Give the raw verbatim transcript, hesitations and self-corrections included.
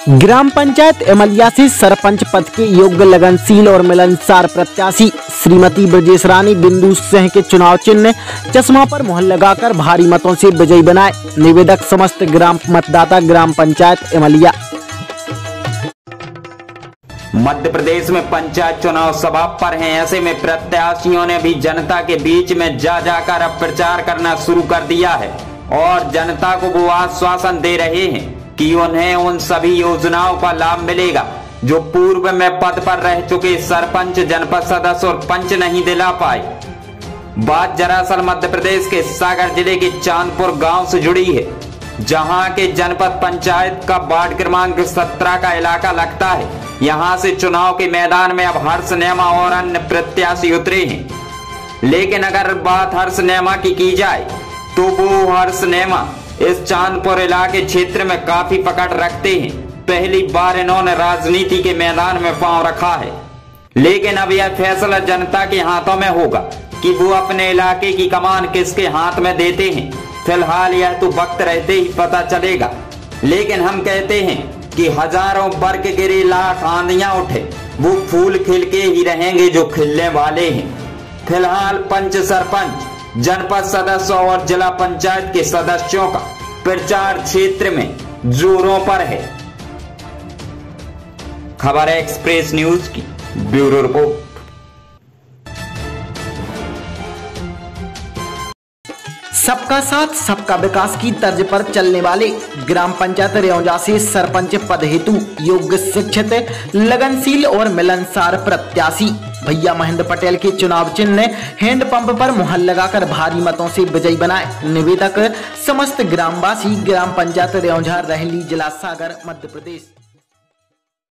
ग्राम पंचायत इमलिया से सरपंच पद के योग्य लगनशील और मिलनसार प्रत्याशी श्रीमती ब्रजेश रानी बिंदु सिंह के चुनाव चिन्ह चश्मा पर मुहर लगाकर भारी मतों से विजयी बनाए। निवेदक समस्त ग्राम मतदाता ग्राम पंचायत इमलिया। मध्य प्रदेश में पंचायत चुनाव सभा पर हैं, ऐसे में प्रत्याशियों ने भी जनता के बीच में जा जाकर अब प्रचार करना शुरू कर दिया है और जनता को वो आश्वासन दे रहे हैं कि उन्हें उन सभी योजनाओं का लाभ मिलेगा जो पूर्व में पद पर रह चुके सरपंच, जनपद सदस्य और पंच नहीं दिला पाए। बात दरअसल मध्य प्रदेश के सागर जिले के चांदपुर गांव से जुड़ी है, जहां के जनपद पंचायत का वार्ड क्रमांक सत्रह का इलाका लगता है। यहां से चुनाव के मैदान में अब हर्ष नेमा और अन्य प्रत्याशी उतरे हैं। लेकिन अगर बात हर्ष नेमा की की जाए तो वो हर्ष नेमा इस चांदपुर इलाके क्षेत्र में काफी पकड़ रखते हैं। पहली बार इन्होंने राजनीति के मैदान में पांव रखा है, लेकिन अब यह फैसला जनता के हाथों में होगा कि वो अपने इलाके की कमान किसके हाथ में देते हैं। फिलहाल यह तो वक्त रहते ही पता चलेगा, लेकिन हम कहते हैं कि हजारों वर्ग गिरे, लाख आंधियां उठे, वो फूल खिल के ही रहेंगे जो खिलने वाले हैं। फिलहाल पंच, सरपंच, जनपद सदस्य और जिला पंचायत के सदस्यों का प्रचार क्षेत्र में जोरों पर है। खबर है एक्सप्रेस न्यूज की, ब्यूरो रिपोर्ट। सबका साथ सबका विकास की तर्ज पर चलने वाले ग्राम पंचायत रेौजा से सरपंच पद हेतु योग्य, शिक्षित, लगनशील और मिलनसार प्रत्याशी भैया महेंद्र पटेल के चुनाव चिन्ह हैंडपंप पर मुहर लगाकर भारी मतों से विजयी बनाए। निवेदक समस्त ग्रामवासी, ग्राम पंचायत रेौजा, रहली, जिला सागर, मध्य प्रदेश।